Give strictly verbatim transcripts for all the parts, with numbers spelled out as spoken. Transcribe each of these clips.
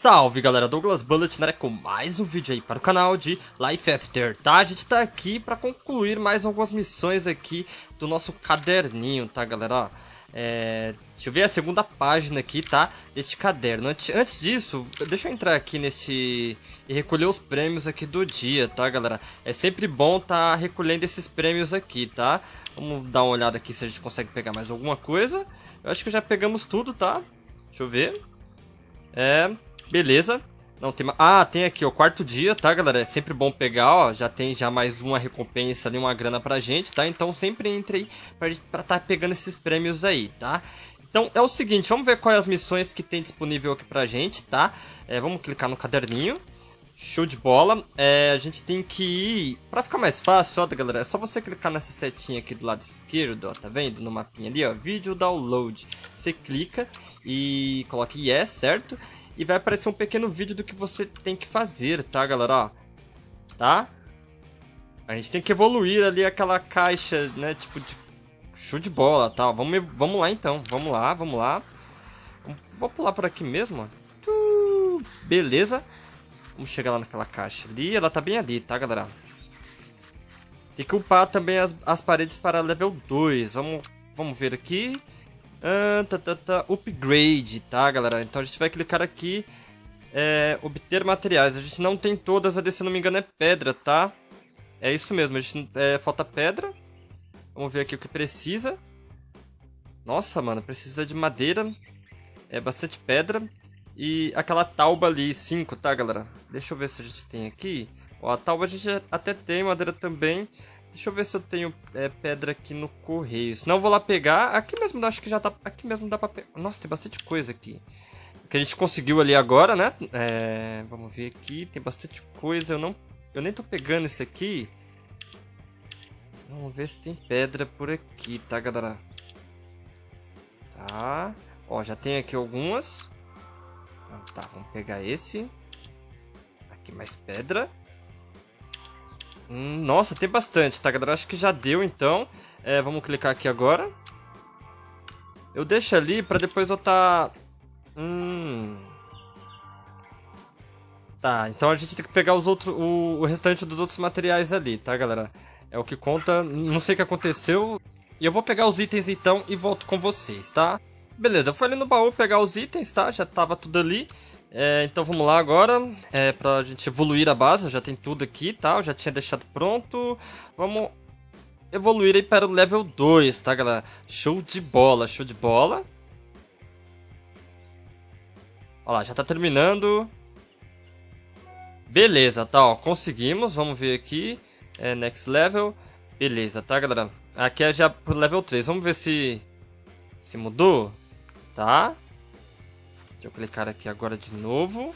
Salve galera, Douglas Bullet na área com mais um vídeo aí para o canal de Life After, tá? A gente tá aqui para concluir mais algumas missões aqui do nosso caderninho, tá galera? Ó, é... deixa eu ver a segunda página aqui, tá? Deste caderno. Antes, antes disso, deixa eu entrar aqui neste e recolher os prêmios aqui do dia, tá galera? É sempre bom tá recolhendo esses prêmios aqui, tá? Vamos dar uma olhada aqui se a gente consegue pegar mais alguma coisa. Eu acho que já pegamos tudo, tá? Deixa eu ver. É... Beleza. Não tem ma... Ah, tem aqui, ó, quarto dia, tá, galera? É sempre bom pegar, ó. Já tem já mais uma recompensa ali, uma grana pra gente, tá? Então sempre entre aí pra gente pra tá pegando esses prêmios aí, tá? Então é o seguinte, vamos ver quais as missões que tem disponível aqui pra gente, tá? É, vamos clicar no caderninho. Show de bola. É, a gente tem que ir... Pra ficar mais fácil, ó, galera, é só você clicar nessa setinha aqui do lado esquerdo, ó, tá vendo? No mapinha ali, ó, vídeo download. Você clica e coloca yes, certo? E vai aparecer um pequeno vídeo do que você tem que fazer, tá, galera? Ó, tá? A gente tem que evoluir ali aquela caixa, né? Tipo de show de bola, tá? Vamos, vamos lá, então. Vamos lá, vamos lá. Vou pular por aqui mesmo, ó. Beleza. Vamos chegar lá naquela caixa ali. Ela tá bem ali, tá, galera? Tem que upar também as, as paredes para level dois. Vamos, vamos ver aqui. Ah, tá, tá, tá. Upgrade, tá, galera? Então a gente vai clicar aqui, é, obter materiais. A gente não tem todas, ali, se não me engano é pedra, tá? É isso mesmo, a gente, é, falta pedra. Vamos ver aqui o que precisa. Nossa, mano, precisa de madeira. É bastante pedra. E aquela tauba ali, cinco, tá, galera? Deixa eu ver se a gente tem aqui. Ó, a tauba a gente até tem, madeira também. Deixa eu ver se eu tenho é, pedra aqui no correio. Senão eu vou lá pegar. Aqui mesmo, acho que já tá. Aqui mesmo dá pra pegar. Nossa, tem bastante coisa aqui. Que a gente conseguiu ali agora, né? É, vamos ver aqui. Tem bastante coisa. Eu não. Eu nem tô pegando esse aqui. Vamos ver se tem pedra por aqui, tá, galera? Tá. Ó, já tem aqui algumas. Tá, vamos pegar esse. Aqui mais pedra. Hum, nossa, tem bastante, tá, galera? Acho que já deu, então. É, vamos clicar aqui agora. Eu deixo ali pra depois eu tá... Hum... Tá, então a gente tem que pegar os outros, o, o restante dos outros materiais ali, tá, galera? É o que conta. Não sei o que aconteceu. E eu vou pegar os itens, então, e volto com vocês, tá? Beleza, eu fui ali no baú pegar os itens, tá? Já tava tudo ali. É, então vamos lá agora, é, pra gente evoluir a base, já tem tudo aqui, tá? Eu já tinha deixado pronto. Vamos evoluir aí para o level dois, tá, galera? Show de bola, show de bola. Olha lá, já tá terminando. Beleza, tá, ó, conseguimos, vamos ver aqui. É, next level. Beleza, tá, galera? Aqui é já pro level três, vamos ver se, se mudou, tá? Deixa eu clicar aqui agora de novo.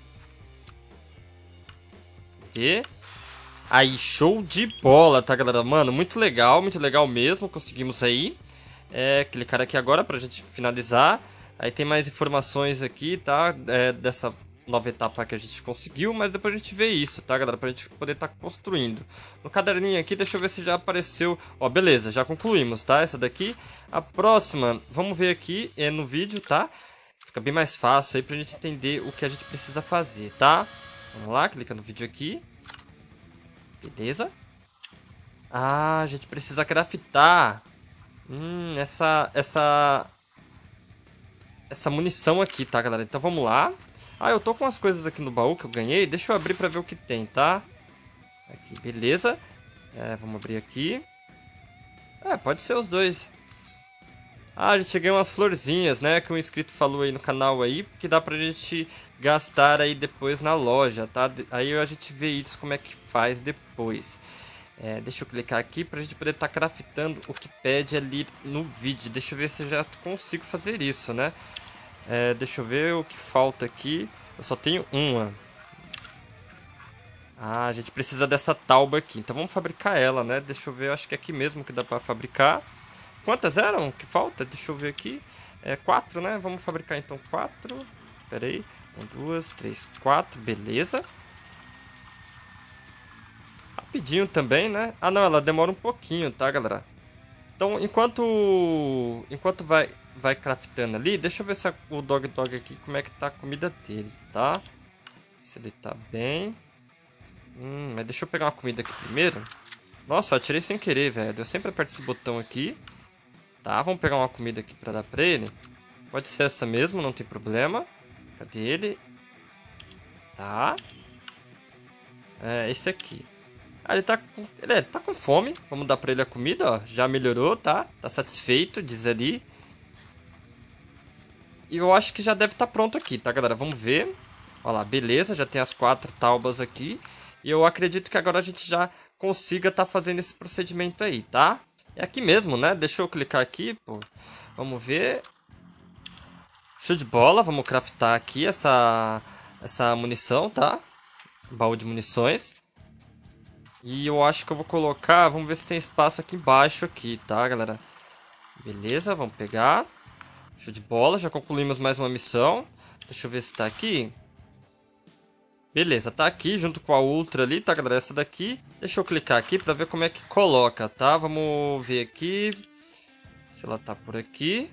Cadê? Aí, show de bola, tá, galera? Mano, muito legal, muito legal mesmo. Conseguimos aí. É, clicar aqui agora pra gente finalizar. Aí tem mais informações aqui, tá? É, dessa nova etapa que a gente conseguiu. Mas depois a gente vê isso, tá, galera? Pra gente poder estar tá construindo. No caderninho aqui, deixa eu ver se já apareceu. Ó, beleza, já concluímos, tá? Essa daqui. A próxima, vamos ver aqui é no vídeo, tá? Fica bem mais fácil aí pra gente entender o que a gente precisa fazer, tá? Vamos lá, clica no vídeo aqui. Beleza. Ah, a gente precisa craftar. Hum, essa... Essa... Essa munição aqui, tá, galera? Então vamos lá. Ah, eu tô com as coisas aqui no baú que eu ganhei. Deixa eu abrir pra ver o que tem, tá? Aqui, beleza. É, vamos abrir aqui. É, pode ser os dois. Ah, a gente ganhou umas florzinhas, né? Que um inscrito falou aí no canal aí. Que dá pra gente gastar aí depois na loja, tá? Aí a gente vê isso, como é que faz depois. É, deixa eu clicar aqui pra gente poder estar tá craftando o que pede ali no vídeo. Deixa eu ver se eu já consigo fazer isso, né? É, deixa eu ver o que falta aqui. Eu só tenho uma. Ah, a gente precisa dessa tauba aqui. Então vamos fabricar ela, né? Deixa eu ver, eu acho que é aqui mesmo que dá pra fabricar. Quantas eram? Que falta? Deixa eu ver aqui. É quatro, né? Vamos fabricar então quatro. Pera aí. Um, duas, três, quatro. Beleza. Rapidinho também, né? Ah, não. Ela demora um pouquinho, tá, galera? Então, enquanto... Enquanto vai... vai craftando ali. Deixa eu ver se a, o Dog Dog aqui, como é que tá a comida dele, tá? Se ele tá bem. Hum, mas deixa eu pegar uma comida aqui primeiro. Nossa, eu atirei sem querer, velho. Eu sempre aperto esse botão aqui. Tá, vamos pegar uma comida aqui pra dar pra ele. Pode ser essa mesmo, não tem problema. Cadê ele? Tá. É, esse aqui. Ah, ele tá com, ele é, tá com fome. Vamos dar pra ele a comida, ó. Já melhorou, tá? Tá satisfeito, diz ali. E eu acho que já deve estar pronto aqui, tá, galera? Vamos ver. Olha lá, beleza. Já tem as quatro taubas aqui. E eu acredito que agora a gente já consiga estar fazendo esse procedimento aí, tá? É aqui mesmo, né? Deixa eu clicar aqui, pô. Vamos ver. Show de bola. Vamos craftar aqui essa, essa munição, tá? Baú de munições. E eu acho que eu vou colocar... Vamos ver se tem espaço aqui embaixo aqui, tá, galera? Beleza, vamos pegar. Show de bola. Já concluímos mais uma missão. Deixa eu ver se tá aqui. Beleza, tá aqui junto com a Ultra ali, tá, galera? Essa daqui. Deixa eu clicar aqui pra ver como é que coloca, tá? Vamos ver aqui. Se ela tá por aqui.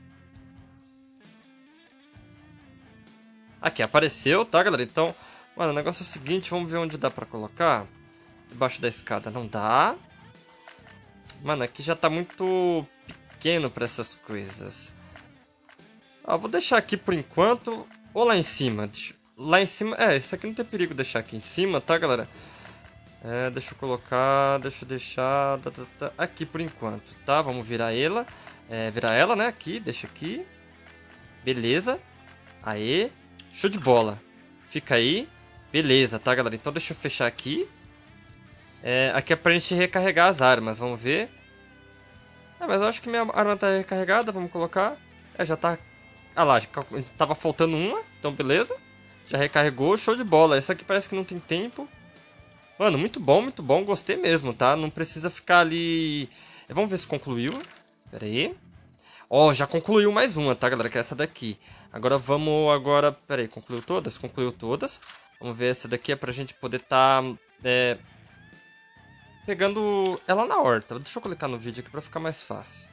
Aqui, apareceu, tá, galera? Então, mano, o negócio é o seguinte. Vamos ver onde dá pra colocar. Debaixo da escada não dá. Mano, aqui já tá muito pequeno pra essas coisas. Ah, vou deixar aqui por enquanto. Ou lá em cima. Deixa... Lá em cima... É, isso aqui não tem perigo deixar aqui em cima, tá, galera? É, deixa eu colocar... Deixa eu deixar... Tá, tá, tá, aqui por enquanto, tá? Vamos virar ela. É, virar ela, né? Aqui, deixa aqui. Beleza. Aê. Show de bola. Fica aí. Beleza, tá, galera? Então deixa eu fechar aqui. É, aqui é pra gente recarregar as armas, vamos ver. É, mas eu acho que minha arma tá recarregada, vamos colocar. É, já tá... Ah lá, já tava faltando uma, então beleza. Já recarregou, show de bola. Essa aqui parece que não tem tempo. Mano, muito bom, muito bom, gostei mesmo, tá? Não precisa ficar ali... Vamos ver se concluiu. Pera aí. Ó, já concluiu mais uma, tá, galera? Que é essa daqui. Agora vamos... Agora... Pera aí, concluiu todas? Concluiu todas. Vamos ver essa daqui, é pra gente poder tá... É... Pegando ela na horta. Deixa eu clicar no vídeo aqui pra ficar mais fácil.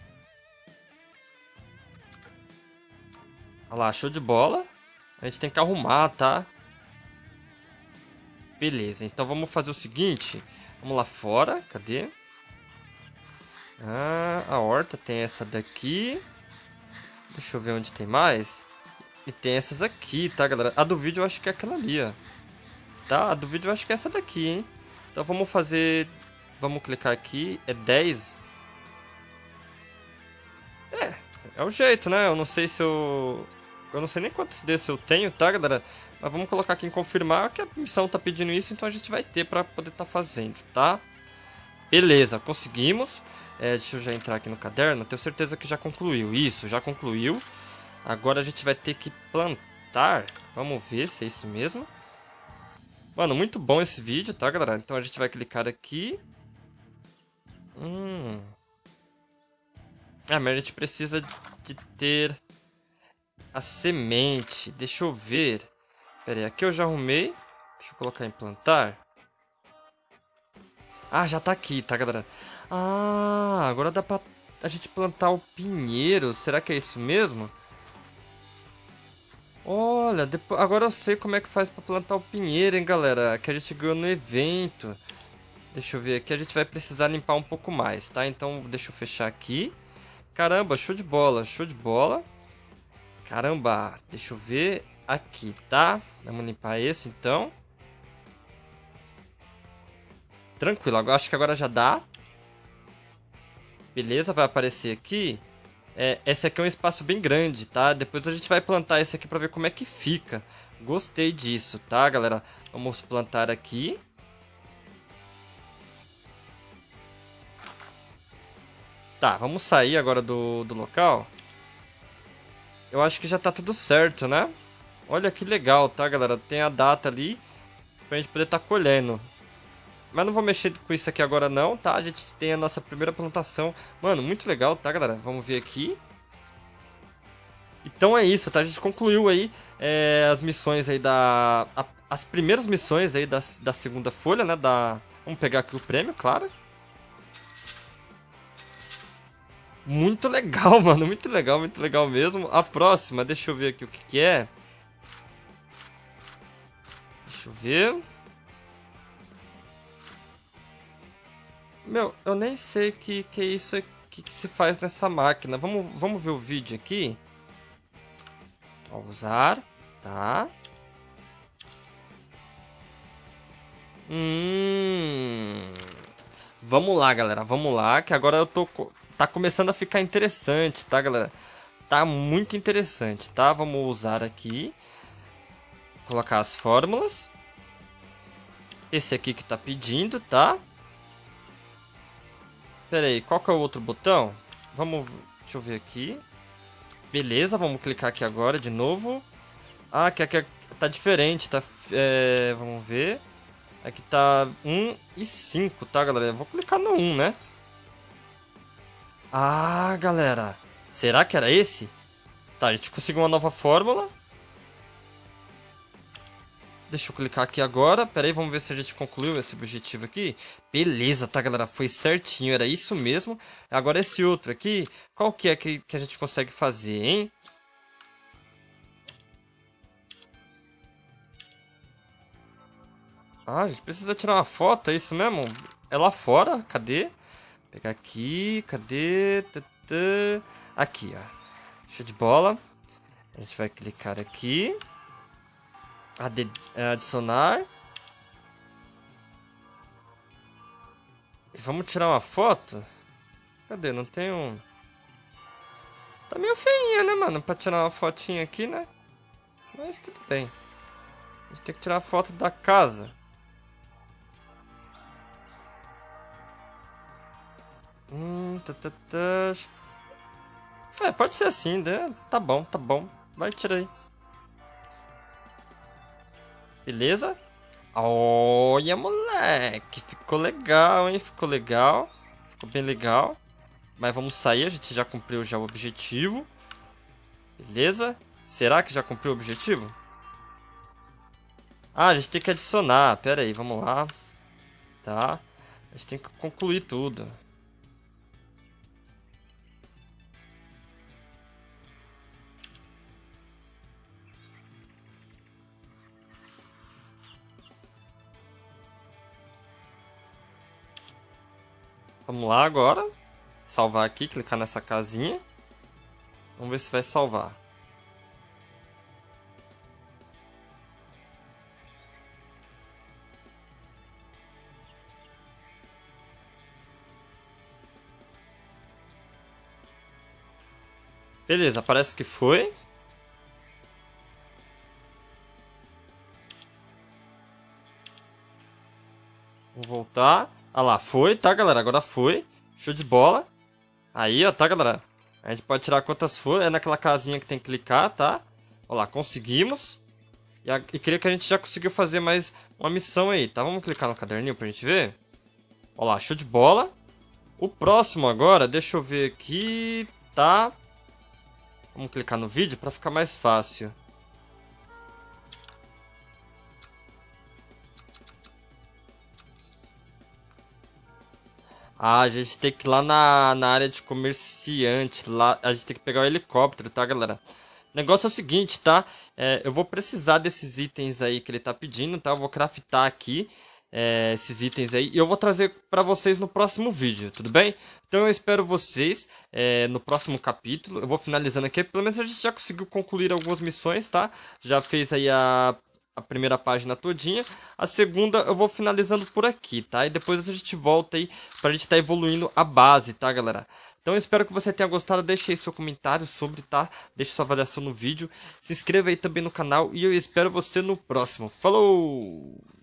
Olha lá, show de bola. A gente tem que arrumar, tá? Beleza, então vamos fazer o seguinte. Vamos lá fora, cadê? Ah, a horta tem essa daqui. Deixa eu ver onde tem mais. E tem essas aqui, tá, galera? A do vídeo eu acho que é aquela ali, ó. Tá, a do vídeo eu acho que é essa daqui, hein? Então vamos fazer... Vamos clicar aqui. É dez. É, é o jeito, né? Eu não sei se eu... Eu não sei nem quantos desses eu tenho, tá, galera? Mas vamos colocar aqui em confirmar que a missão tá pedindo isso, então a gente vai ter pra poder tá fazendo, tá? Beleza, conseguimos. É, deixa eu já entrar aqui no caderno. Tenho certeza que já concluiu. Isso, já concluiu. Agora a gente vai ter que plantar. Vamos ver se é isso mesmo. Mano, muito bom esse vídeo, tá, galera? Então a gente vai clicar aqui. Hum. Ah, mas a gente precisa de ter a semente. Deixa eu ver. Pera aí, aqui eu já arrumei. Deixa eu colocar em plantar. Ah, já tá aqui, tá, galera? Ah, agora dá pra a gente plantar o pinheiro. Será que é isso mesmo? Olha, depois, agora eu sei como é que faz pra plantar o pinheiro, hein, galera? Que a gente ganhou no evento. Deixa eu ver aqui, a gente vai precisar limpar um pouco mais, tá? Então, deixa eu fechar aqui. Caramba, show de bola, show de bola. Caramba, deixa eu ver aqui, tá? Vamos limpar esse, então. Tranquilo, agora, acho que agora já dá. Beleza, vai aparecer aqui. É, esse aqui é um espaço bem grande, tá? Depois a gente vai plantar esse aqui pra ver como é que fica. Gostei disso, tá, galera? Vamos plantar aqui. Tá, vamos sair agora do, do local. Eu acho que já tá tudo certo, né? Olha que legal, tá, galera? Tem a data ali pra gente poder tá colhendo. Mas não vou mexer com isso aqui agora não, tá? A gente tem a nossa primeira plantação. Mano, muito legal, tá, galera? Vamos ver aqui. Então é isso, tá? A gente concluiu aí é, as missões aí da... A, as primeiras missões aí da, da segunda folha, né? Da... Vamos pegar aqui o prêmio, claro. Muito legal, mano. Muito legal, muito legal mesmo. A próxima, deixa eu ver aqui o que que é. Deixa eu ver. Meu, eu nem sei o que, que é isso aqui que se faz nessa máquina. Vamos, vamos ver o vídeo aqui. Ó, usar. Tá. Hum... Vamos lá, galera. Vamos lá, que agora eu tô... Tá começando a ficar interessante, tá, galera? Tá muito interessante, tá? Vamos usar aqui. Colocar as fórmulas. Esse aqui que tá pedindo, tá? Pera aí, qual que é o outro botão? Vamos... Deixa eu ver aqui. Beleza, vamos clicar aqui agora de novo. Ah, que aqui tá diferente, tá... É, vamos ver. Aqui tá um e cinco, tá, galera? Eu vou clicar no um, né? Ah, galera. Será que era esse? Tá, a gente conseguiu uma nova fórmula. Deixa eu clicar aqui agora. Pera aí, vamos ver se a gente concluiu esse objetivo aqui. Beleza, tá, galera? Foi certinho, era isso mesmo. Agora esse outro aqui, qual que é que, que a gente consegue fazer, hein? Ah, a gente precisa tirar uma foto, é isso mesmo? É lá fora? Cadê? Pegar aqui, cadê? Tã-tã. Aqui, ó. Show de bola. A gente vai clicar aqui. Adi- adicionar. E vamos tirar uma foto? Cadê? Não tem um... Tá meio feinha, né, mano? Pra tirar uma fotinha aqui, né? Mas tudo bem. A gente tem que tirar a foto da casa. Hum, tá, tá, tá. É, pode ser assim, né? Tá bom, tá bom. Vai, tira aí. Beleza? Olha, moleque. Ficou legal, hein? Ficou legal. Ficou bem legal. Mas vamos sair, a gente já cumpriu já o objetivo. Beleza? Será que já cumpriu o objetivo? Ah, a gente tem que adicionar. Pera aí, vamos lá. Tá. A gente tem que concluir tudo. Vamos lá agora. Salvar aqui, clicar nessa casinha. Vamos ver se vai salvar. Beleza, parece que foi. Vou voltar. Ah lá, foi, tá, galera? Agora foi. Show de bola. Aí, ó, tá, galera? A gente pode tirar quantas for. É naquela casinha que tem que clicar, tá? Ó lá, conseguimos. E, a, e creio que a gente já conseguiu fazer mais uma missão aí, tá? Vamos clicar no caderninho pra gente ver. Ó lá, show de bola. O próximo agora, deixa eu ver aqui, tá? Vamos clicar no vídeo pra ficar mais fácil. Ah, a gente tem que ir lá na, na área de comerciante. Lá, a gente tem que pegar o helicóptero, tá, galera? O negócio é o seguinte, tá? É, eu vou precisar desses itens aí que ele tá pedindo, tá? Eu vou craftar aqui é, esses itens aí. E eu vou trazer pra vocês no próximo vídeo, tudo bem? Então eu espero vocês é, no próximo capítulo. Eu vou finalizando aqui. Pelo menos a gente já conseguiu concluir algumas missões, tá? Já fez aí a... a primeira página todinha. A segunda eu vou finalizando por aqui, tá? E depois a gente volta aí pra gente tá evoluindo a base, tá, galera? Então eu espero que você tenha gostado. Deixe aí seu comentário sobre, tá? Deixe sua avaliação no vídeo. Se inscreva aí também no canal. E eu espero você no próximo. Falou!